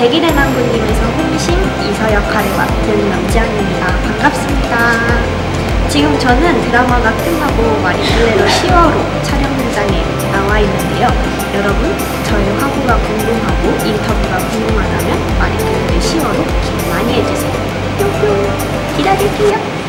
백일의 남부님에서 홍심 이서 역할을 맡은 남지현입니다. 반갑습니다. 지금 저는 드라마가 끝나고 마리끌레르 10월호 촬영 현장에 나와 있는데요. 여러분, 저의 화보가 궁금하고 인터뷰가 궁금하다면 마리끌레르 10월호 기대 많이 해주세요. 뿅뿅 기다릴게요.